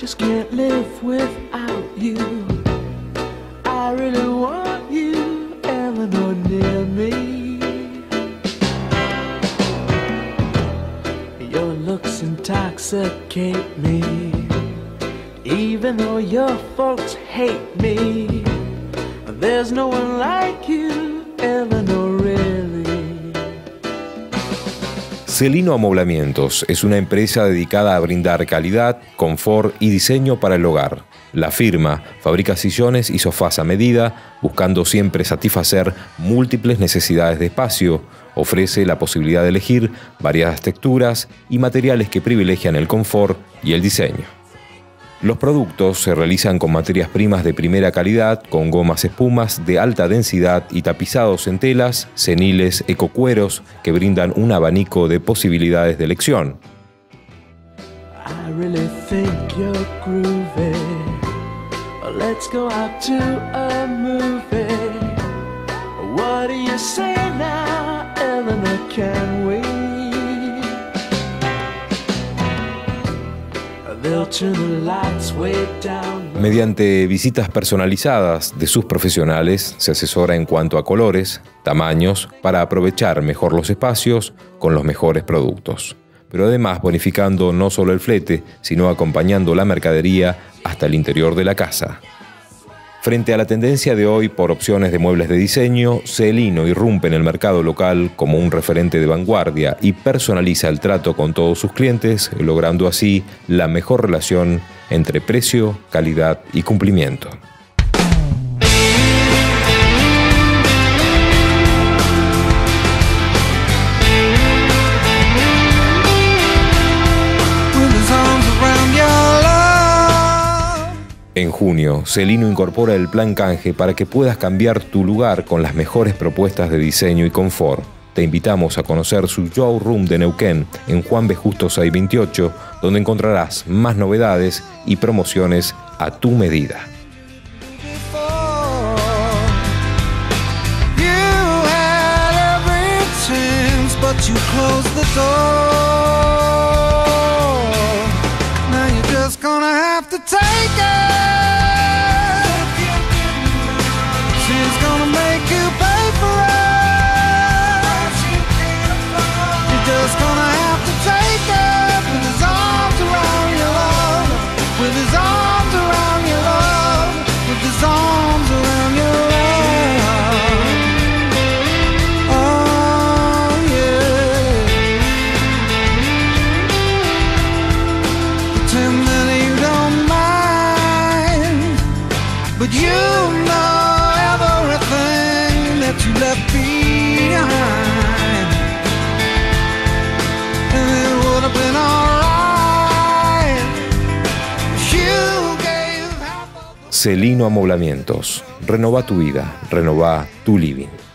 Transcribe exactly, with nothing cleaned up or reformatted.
just can't live without you. I really want you, Eleanor, near me. Your looks intoxicate me, even though your folks hate me. There's no one like you, Eleanor, really. Celino Amoblamientos es una empresa dedicada a brindar calidad, confort y diseño para el hogar. La firma fabrica sillones y sofás a medida, buscando siempre satisfacer múltiples necesidades de espacio. Ofrece la posibilidad de elegir variadas texturas y materiales que privilegian el confort y el diseño. Los productos se realizan con materias primas de primera calidad, con gomas espumas de alta densidad y tapizados en telas, ceniles, ecocueros que brindan un abanico de posibilidades de elección. I really think you're groovy. Let's go out to a movie. What do you say now, Eleanor, can we? They'll turn the lights way down. Mediante visitas personalizadas de sus profesionales, se asesora en cuanto a colores, tamaños, para aprovechar mejor los espacios con los mejores productos. Pero además bonificando no solo el flete, sino acompañando la mercadería hasta el interior de la casa. Frente a la tendencia de hoy por opciones de muebles de diseño, Celino irrumpe en el mercado local como un referente de vanguardia y personaliza el trato con todos sus clientes, logrando así la mejor relación entre precio, calidad y cumplimiento. En junio, Celino incorpora el plan canje para que puedas cambiar tu lugar con las mejores propuestas de diseño y confort. Te invitamos a conocer su showroom de Neuquén en Juan B. Justo seiscientos veintiocho, donde encontrarás más novedades y promociones a tu medida. She's gonna make you pay for it. You're just gonna have to take it with his arms around your love, with his arms around your love, with his arms around your love. Oh yeah. Pretend that you don't mind, but you know that you left behind, and it would have been alright if you gave half of... Celino Amoblamientos. Renova tu vida, renova tu living.